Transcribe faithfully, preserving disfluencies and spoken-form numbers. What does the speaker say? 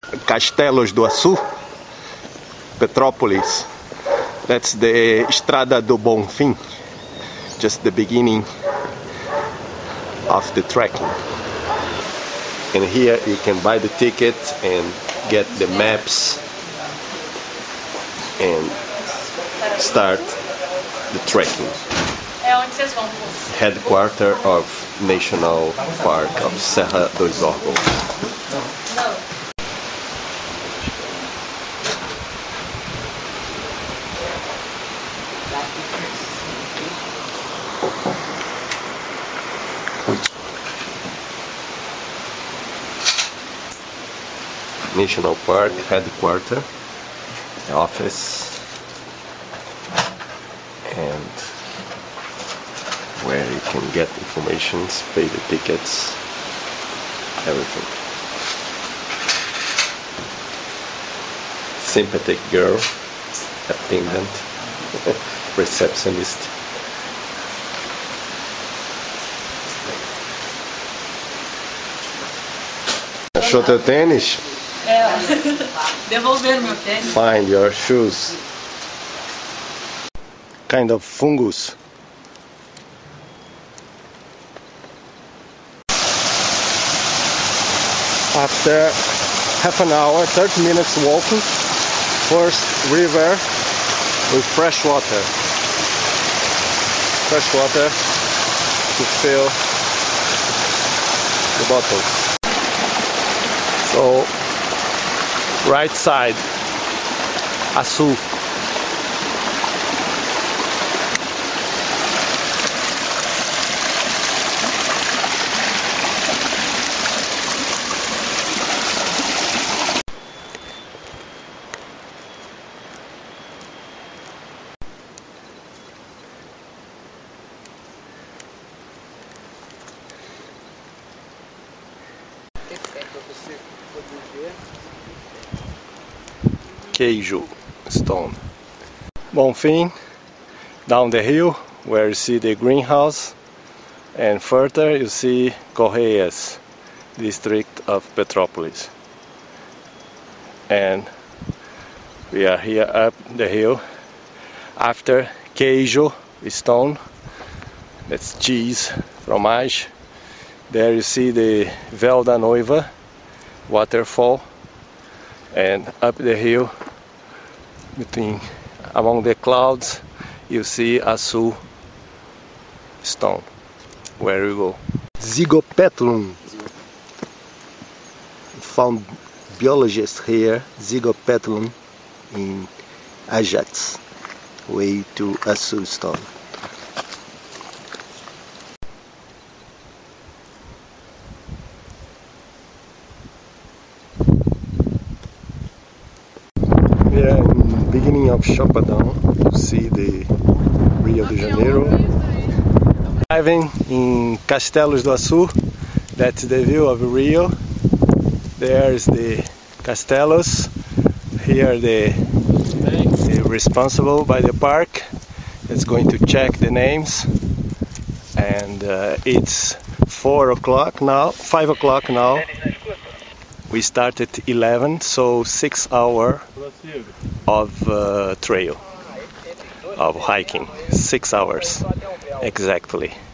Castelos do Açu, Petrópolis. That's the Estrada do Bonfim, just the beginning of the trekking. And here you can buy the ticket and get the maps and start the trekking. Headquarter of National Park of Serra dos Orgãos. National Park headquarter, office, and where you can get information, pay the tickets, everything. Sympathetic girl, attendant, receptionist. Achou teu tênis? É, devolver meu tênis. Find your shoes. Kind of fungus. After half an hour, thirty minutes walking, first river with fresh water. Fresh water to fill the bottle. So, right side, Açu. Queijo stone. Bonfim, down the hill where you see the greenhouse, and further you see Orgãos, district of Petrópolis. And we are here up the hill after queijo stone, that's cheese, fromage. There you see the Véu da Noiva waterfall, and up the hill between among the clouds you see Açu stone where we go. Zygopetalum. Found biologists here, Zygopetalum in Ajax, way to Açu stone. Yeah, in the beginning of Chapadão, you see the Rio de Janeiro. Driving in Castelos do Açu, that's the view of Rio. There is the Castelos. Here the, the responsible by the park is going to check the names. And uh, it's four o'clock now, five o'clock now. We started eleven, so six hours of uh, trail, of hiking, six hours exactly.